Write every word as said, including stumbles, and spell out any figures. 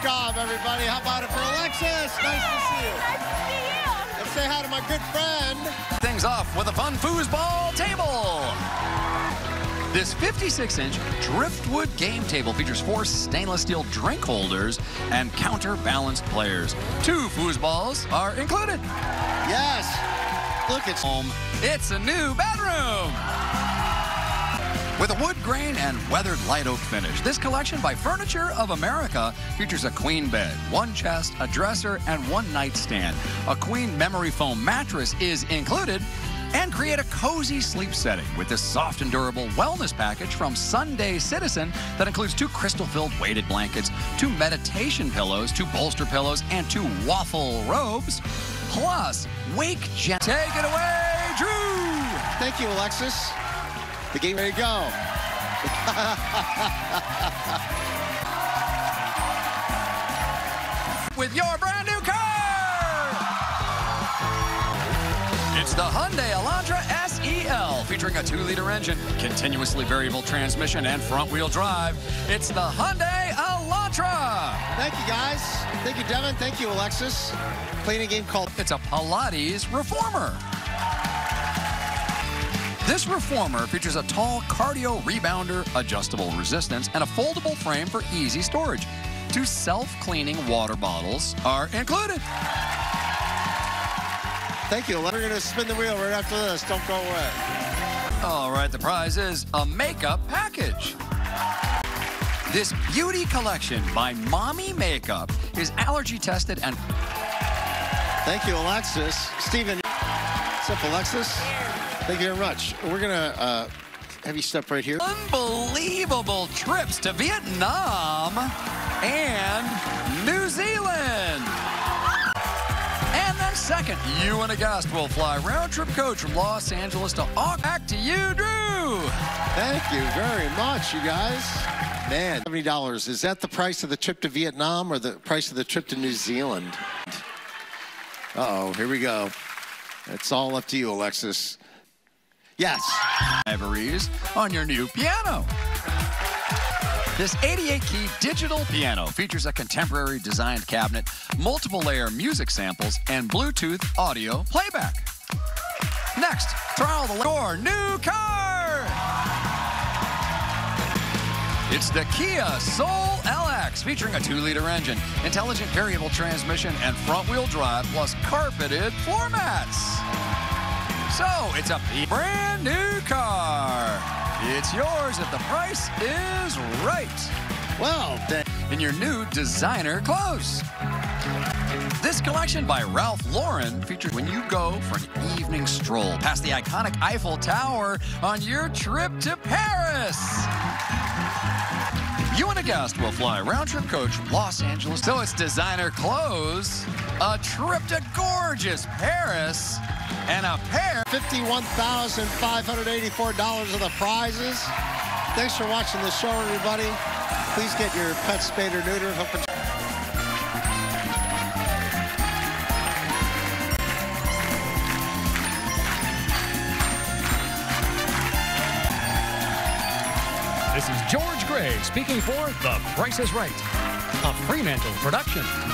job, everybody. How about it for Alexis? Nice to see you. Nice to see you. And say hi to my good friend. Things off with a fun foosball table. This fifty-six inch driftwood game table features four stainless steel drink holders and counterbalanced players. Two foosballs are included. Yes. Look, it's home. It's a new bedroom. With a wood grain and weathered light oak finish, this collection by Furniture of America features a queen bed, one chest, a dresser, and one nightstand. A queen memory foam mattress is included, and create a cozy sleep setting with this soft and durable wellness package from Sunday Citizen that includes two crystal-filled weighted blankets, two meditation pillows, two bolster pillows, and two waffle robes, plus Wake Jet. Take it away, Drew! Thank you, Alexis. The game, there you go. With your brand new car! It's the Hyundai Elantra S E L, featuring a two liter engine, continuously variable transmission, and front-wheel drive. It's the Hyundai Elantra! Thank you, guys. Thank you, Devin. Thank you, Alexis. Playing a game called... It's a Pilates reformer. This reformer features a tall cardio rebounder, adjustable resistance, and a foldable frame for easy storage. Two self-cleaning water bottles are included. Thank you. We're going to spin the wheel right after this. Don't go away. All right, the prize is a makeup package. This beauty collection by Mommy Makeup is allergy tested and... Thank you, Alexis. Steven. What's up, Alexis? Thank you very much. We're going to uh, have you step right here. Unbelievable trips to Vietnam and New Zealand. And then second, you and a guest will fly round-trip coach from Los Angeles to Auckland. Back to you, Drew. Thank you very much, you guys. Man, seventy dollars. Is that the price of the trip to Vietnam or the price of the trip to New Zealand? Uh-oh, here we go. It's all up to you, Alexis. Yes. Ivories on your new piano. This eighty-eight key digital piano features a contemporary designed cabinet, multiple layer music samples, and Bluetooth audio playback. Next, trial the your new car. It's the Kia Soul L X, featuring a two liter engine, intelligent variable transmission, and front-wheel drive, plus carpeted floor mats. So, it's a brand new car. It's yours if the price is right. Well, in your new designer clothes. This collection by Ralph Lauren features when you go for an evening stroll past the iconic Eiffel Tower on your trip to Paris. You and a guest will fly round-trip coach from Los Angeles. So it's designer clothes, a trip to gorgeous Paris, and a pair. fifty-one thousand five hundred eighty-four dollars of the prizes. Thanks for watching the show, everybody. Please get your pet spayed or neutered. This is George Gray speaking for The Price is Right, a Fremantle production.